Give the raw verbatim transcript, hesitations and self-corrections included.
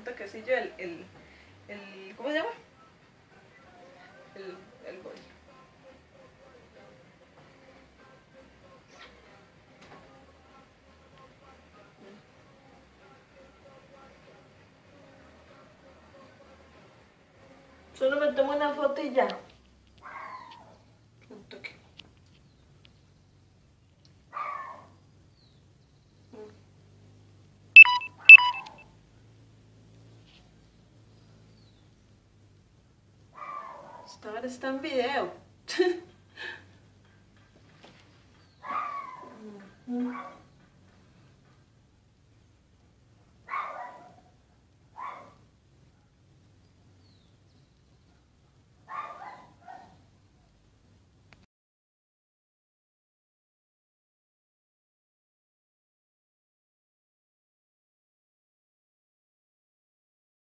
toquecillo el, el, el ¿cómo se llama? El, el bol. Solo me tomo una foto y ya. Un toque. Esta hora está en video.